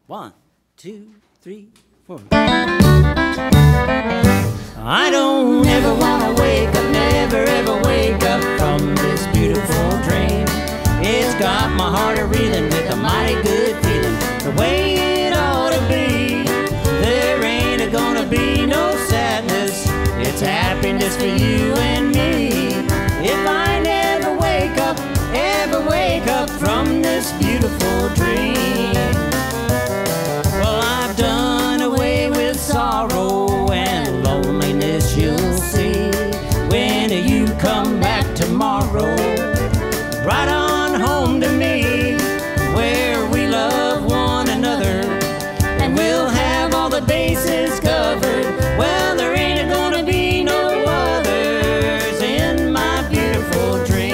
1, 2, 3, 4. I don't ever want to wake up, never ever wake up from this beautiful dream. It's got my heart a-reeling with a mighty good feeling, the way it ought to be. There ain't gonna be no sadness, it's happiness for you and me. If I never ever wake up from this beautiful dream. Well, I've done away with sorrow and loneliness, you'll see, when you come back tomorrow, right on home to me, where we love one another and we'll have all the bases covered. Well, there ain't gonna be no others in my beautiful dream.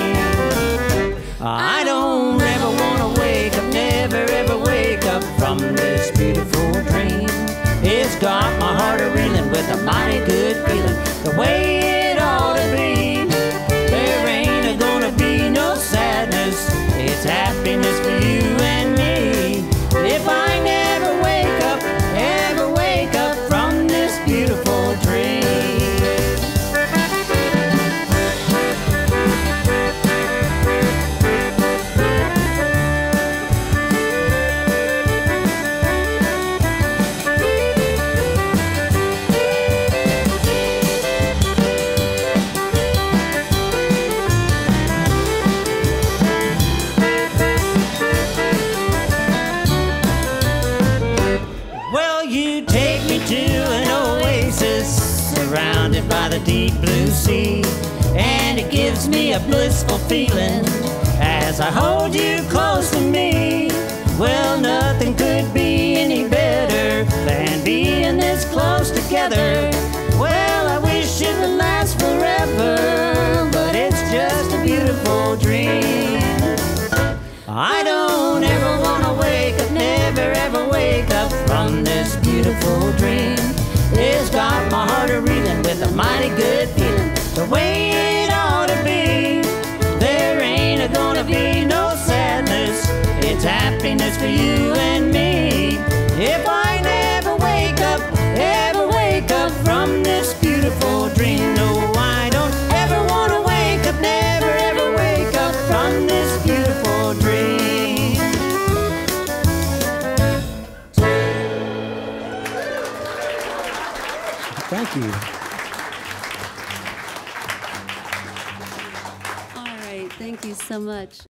I don't ever wanna wake up, never ever wake up from this beautiful dream. It's got my heart a-reeling with a mighty good feeling, the way it ought to be. There ain't gonna be no sadness, it's happiness for you and me. If I never ever wake up from this beautiful dream. You take me to an oasis surrounded by the deep blue sea, and it gives me a blissful feeling as I hold you close to me. Well, nothing could be any better than being this close together. Well, I wish it would last forever, but it's just a beautiful dream. I don't ever wanna wake up, never ever wake up from this beautiful dream. It's got my heart a-reeling with a mighty good feeling, the way it ought to be. There ain't gonna be no sadness, it's happiness for you and me. If I never ever wake up from this beautiful dream. No, I don't ever wanna wake up, never ever wake up from this beautiful dream. Thank you. All right, thank you so much.